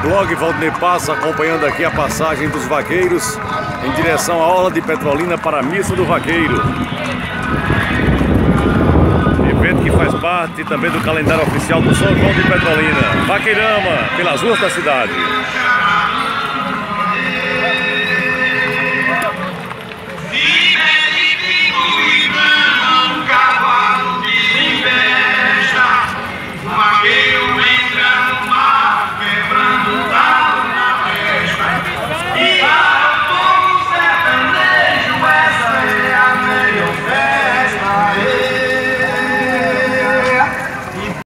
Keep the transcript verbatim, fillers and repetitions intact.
Blog Valdinei Passos, acompanhando aqui a passagem dos vaqueiros em direção à Orla de Petrolina para a Missa do Vaqueiro. Evento que faz parte também do calendário oficial do São João de Petrolina. Vaqueirama pelas ruas da cidade.